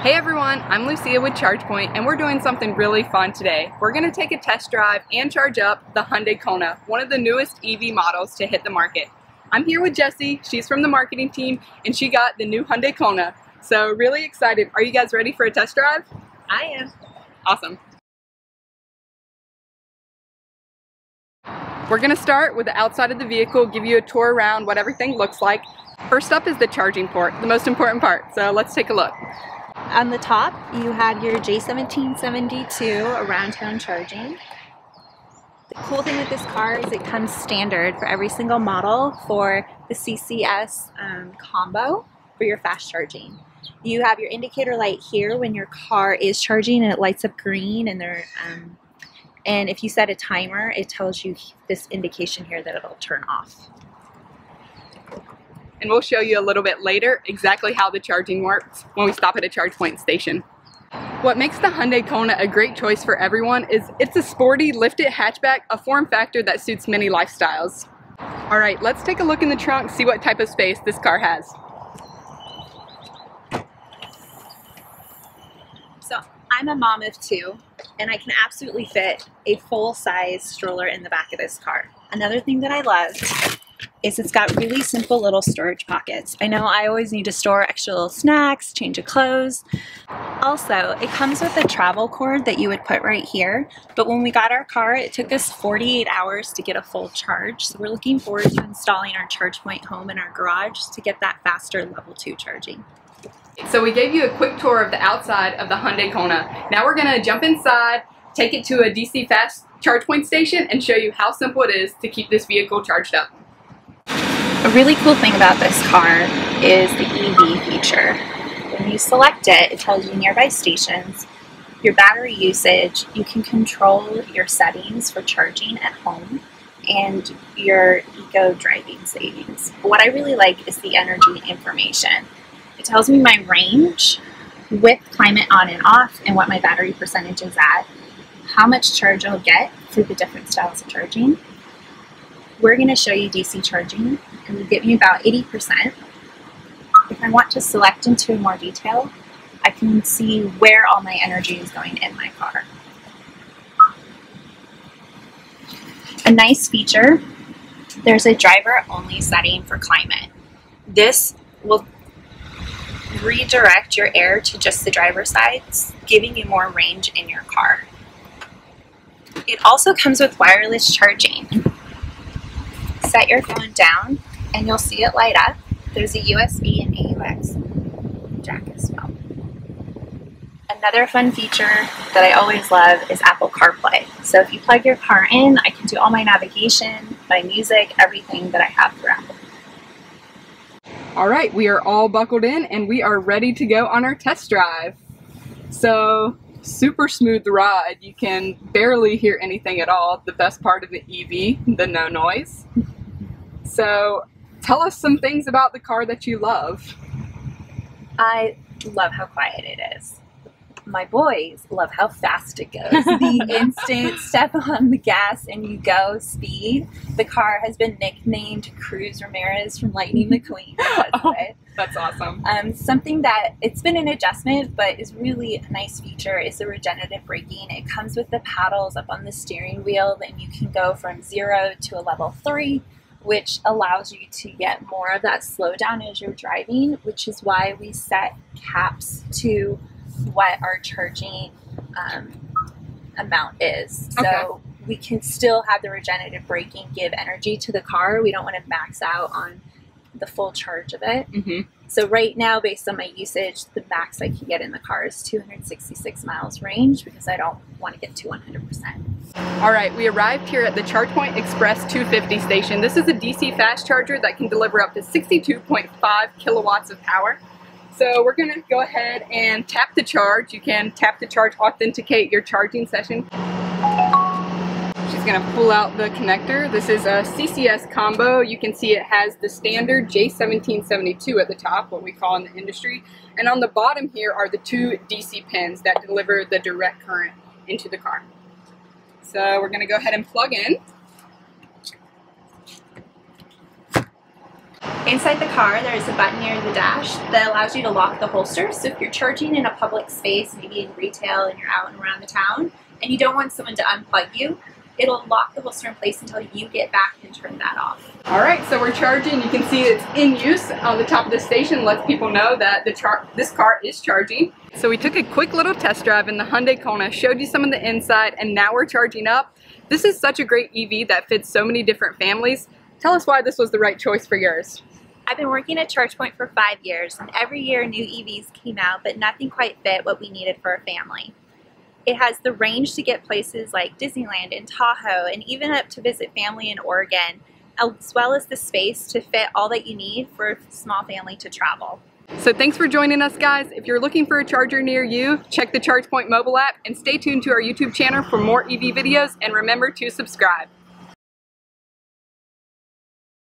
Hey everyone, I'm Lucia with ChargePoint and we're doing something really fun today. We're going to take a test drive and charge up the Hyundai Kona, one of the newest EV models to hit the market. I'm here with Jessie, she's from the marketing team, and she got the new Hyundai Kona. So really excited. Are you guys ready for a test drive? I am. Awesome. We're going to start with the outside of the vehicle, give you a tour around what everything looks like. First up is the charging port, the most important part. So let's take a look. On the top, you have your J1772 around town charging. The cool thing with this car is it comes standard for every single model for the CCS combo for your fast charging. You have your indicator light here when your car is charging and it lights up green, and if you set a timer, it tells you this indication here that it'll turn off. And we'll show you a little bit later exactly how the charging works when we stop at a ChargePoint station. What makes the Hyundai Kona a great choice for everyone is it's a sporty, lifted hatchback, a form factor that suits many lifestyles. Alright, let's take a look in the trunk, see what type of space this car has. So I'm a mom of two, and I can absolutely fit a full-size stroller in the back of this car. Another thing that I love is it's got really simple little storage pockets. I know I always need to store extra little snacks, change of clothes. Also, it comes with a travel cord that you would put right here, but when we got our car, it took us 48 hours to get a full charge, so we're looking forward to installing our ChargePoint home in our garage to get that faster level 2 charging. So we gave you a quick tour of the outside of the Hyundai Kona. Now we're going to jump inside, take it to a DC fast ChargePoint station, and show you how simple it is to keep this vehicle charged up. A really cool thing about this car is the EV feature. When you select it, it tells you nearby stations, your battery usage, you can control your settings for charging at home, and your eco driving savings. But what I really like is the energy information. It tells me my range with climate on and off and what my battery percentage is at, how much charge I'll get through the different styles of charging. We're going to show you DC charging, and will give me about 80%. If I want to select into more detail, I can see where all my energy is going in my car. A nice feature, there's a driver-only setting for climate. This will redirect your air to just the driver's side, giving you more range in your car. It also comes with wireless charging. Set your phone down and you'll see it light up. There's a USB and AUX jack as well. Another fun feature that I always love is Apple Carplay. So if you plug your car in, I can do all my navigation, my music, everything that I have through Apple. Alright, we are all buckled in and we are ready to go on our test drive. So, super smooth ride. You can barely hear anything at all. The best part of the EV, the no noise. So, tell us some things about the car that you love. I love how quiet it is. My boys love how fast it goes. The instant step on the gas and you go speed. The car has been nicknamed Cruz Ramirez from Lightning McQueen because of it. That's awesome. Something that it's been an adjustment but is really a nice feature is the regenerative braking. It comes with the paddles up on the steering wheel, and you can go from 0 to a level 3, which allows you to get more of that slowdown as you're driving, which is why we set caps to what our charging amount is. So Okay. We can still have the regenerative braking give energy to the car. We don't want to max out on the full charge of it. Mm-hmm. So right now, based on my usage, the max I can get in the car is 266 miles range because I don't want to get to 100%. Alright, we arrived here at the ChargePoint Express 250 station. This is a DC fast charger that can deliver up to 62.5 kilowatts of power. So we're going to go ahead and tap to charge. You can tap to charge, authenticate your charging session. She's going to pull out the connector. This is a CCS combo. You can see it has the standard J1772 at the top, what we call in the industry. And on the bottom here are the 2 DC pins that deliver the direct current into the car. So we're going to go ahead and plug in. Inside the car, there is a button near the dash that allows you to lock the holster. So if you're charging in a public space, maybe in retail and you're out and around the town, and you don't want someone to unplug you, it'll lock the holster in place until you get back and turn that off. Alright, so we're charging. You can see it's in use on the top of the station. Lets people know that this car is charging. So we took a quick little test drive in the Hyundai Kona, showed you some of the inside, and now we're charging up. This is such a great EV that fits so many different families. Tell us why this was the right choice for yours. I've been working at ChargePoint for 5 years, and every year new EVs came out, but nothing quite fit what we needed for a family. It has the range to get places like Disneyland and Tahoe, and even up to visit family in Oregon, as well as the space to fit all that you need for a small family to travel. So thanks for joining us, guys. If you're looking for a charger near you, check the ChargePoint mobile app and stay tuned to our YouTube channel for more EV videos, and remember to subscribe.